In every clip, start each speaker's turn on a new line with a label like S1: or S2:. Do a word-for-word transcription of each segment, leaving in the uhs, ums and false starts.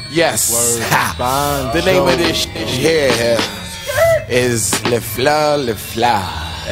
S1: Yes, ha. The name of this shit here is Le Fleur, Le Fleur.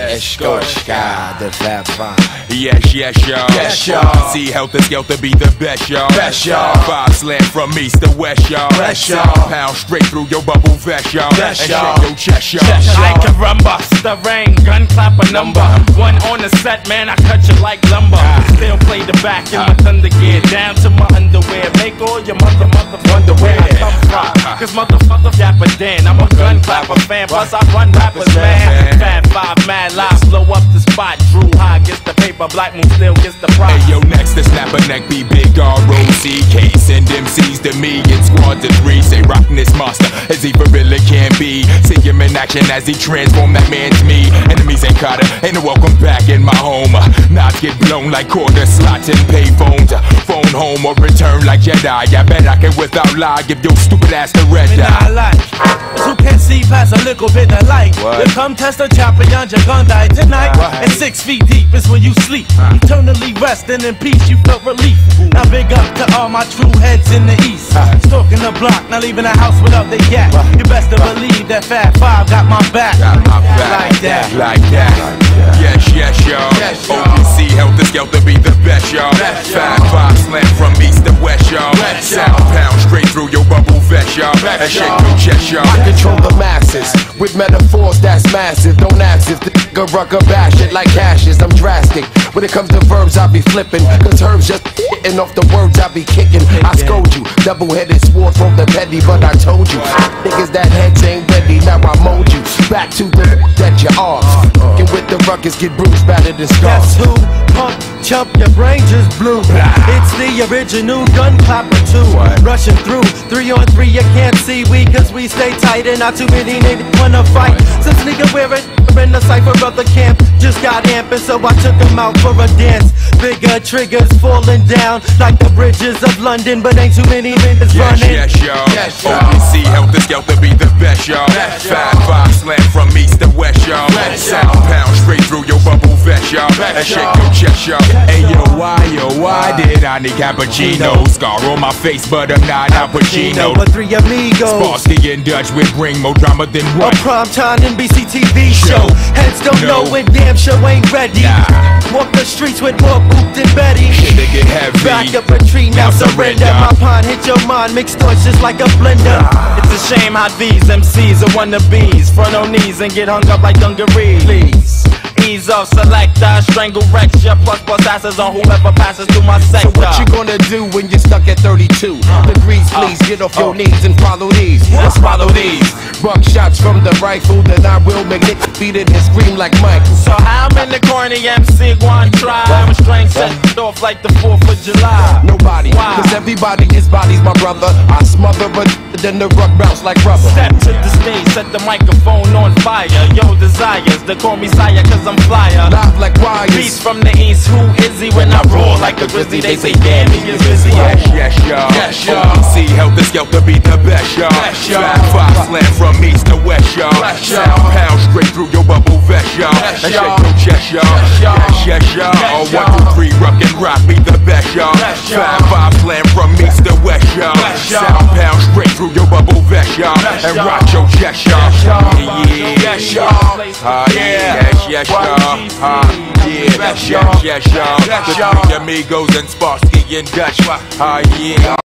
S1: Escorchka, the Fab Five.
S2: Yes, yes, y'all.
S1: Yes, y'all.
S2: See Helter Skelter be the best, y'all.
S1: Best, y'all.
S2: Five slam from east to west, y'all.
S1: Best, y'all.
S2: Pound straight through your bubble vest, y'all.
S1: Best,
S2: and
S1: y'all.
S2: shake your chest, y'all.
S3: I can run bust the rain, gun clap a number. One on the set, man, I cut you like lumber. Still play the back in my thunder gear, down to my underwear. Make all your mother, mother wonder where I come from. Cause mother, mother, Dapper Dan, I'm a gun clapper fan. Plus I run rappers, man. Fab Five, mad live, slow up the spot. Drew High gets the paper, Black Moon still gets the prize.
S2: Hey, yo, next to snap a neck be big R O C K. Send M Cs to me in squad to three. Say rockin' this monster as he for really can be. See him in action as he transform that man to me. Enemies ain't caught it, ain't no welcome back in my home. Knots get blown like quarter slots and pay phones. Phone home or return like Jedi. I bet I can without lie give your stupid ass the red
S3: And I
S2: eye.
S3: like who can see past a little bit of light.
S2: What?
S3: You come test the champion, you're gonna die tonight.
S2: What?
S3: And six feet deep is when you sleep. Eternally resting in peace, you felt relief. Now big up to all my true heads in the east. Stalking the block, not leaving the house without the yak. You best to believe that Fab Five got my back.
S2: Got my back.
S3: Like that.
S2: Like that. Yes, yes, y'all.
S1: Yes, y'all.
S2: O P C Helter Skelter be the best, y'all.
S1: Best, y'all.
S2: Five five slam from east to west, y'all.
S1: Best, y'all.
S2: Sound pound straight through your bubble vest, y'all.
S1: Best,
S2: And shake
S1: y'all.
S2: your chest, y'all.
S1: I control the masses with metaphors that's massive. Don't ask if the nigga rucker bash it like ashes. I'm drastic. When it comes to verbs, I be flipping. Cause herbs just hitting off the words I be kicking. I scold you. Double-headed sword from the petty, but I told you. Niggas that heads ain't ready, now I mold you. Back to the that you are. Fucking with the ruckus, get bruised, battered and scarred.
S3: Guess who? Punk, chump, your brain just blew. It's the original gun clapper too.
S2: What?
S3: Rushing through, three on three, you can't see we, cause we stay tight and not too many niggas wanna fight. Since nigga wear it in the cypher of the camp, just got amping, so I took him out for a dance. Bigger triggers falling down like the bridges of London, but ain't too many niggas
S2: Yes,
S3: running.
S2: yes, y'all.
S1: Yes, y'all.
S2: O P C Helter Skelter be the best, y'all.
S1: Best, y'all.
S2: Five five slam from east to west, y'all.
S1: Best, y'all.
S2: Sound pound straight through your bubble vest, y'all.
S1: Best,
S2: And shake
S1: y'all.
S2: your chest, y'all. Hey yo, why yo, why did I need cappuccino? Scar on my face, but I'm not Al Pacino.
S3: But three amigos.
S2: Sparsky and Dutch with bring more drama than
S3: A
S2: what?
S3: primetime N B C T V show. Heads don't
S2: No.
S3: know when damn show ain't ready.
S2: Nah.
S3: Walk the streets with more boot than Betty.
S2: They get heavy.
S3: Back up a tree, now
S2: Now
S3: surrender.
S2: surrender.
S3: My pond hit your mind, mixed thoughts just like a blender. It's a shame how these M Cs are wannabes. Front on knees and get hung up like dungarees. Please. Ease off, selector, strangle recture, plus plus asses on whoever passes through my sector.
S1: So what you gonna do when you're stuck at thirty-two degrees? Please get off your knees and follow these. Let's follow these. Buck shots from the rifle, then I will make Nick beat it and scream like Mike.
S3: So how I'm in the corny M C one try? I'm strength set off like the fourth of July.
S1: Nobody,
S3: Why?
S1: cause everybody is body's my brother. I smother but then the rug bounce like rubber.
S3: Step to the stage, set the microphone on fire. Yo, desires, they call me sire cause I'm flyer.
S1: Live like wires.
S3: Beast from the east, who is he? When I roar like a grizzly, they say damn, he is busy.
S2: Yes, yes, y'all.
S1: Yes, y'all.
S2: O P C Helter Skelter be the best, y'all.
S1: Best, y'all.
S2: Five five slam from east to west, y'all.
S1: Best, y'all.
S2: Sound pound straight through your bubble vest, y'all.
S1: Best,
S2: And
S1: y'all.
S2: shake your chest, y'all.
S1: Best, y'all.
S2: Yes, yes, y'all.
S1: Best,
S2: One, two,
S1: y'all.
S2: three, rock and rock be the best, y'all.
S1: Best, y'all.
S2: Five five slam from east to west, y'all.
S1: Best, y'all.
S2: Sound pound straight through your bubble vest, y'all.
S1: Best,
S2: And
S1: y'all.
S2: rock your chest, y'all.
S1: Best, y'all.
S2: Yeah,
S1: Best, y'all.
S2: Ah, yeah. Yes, yes, y'all. Ah, yeah.
S1: Best,
S2: Yes,
S1: y'all.
S2: yes, y'all.
S1: Best,
S2: The
S1: y'all.
S2: three amigos and Sparsky and Dutch. Ah, yeah.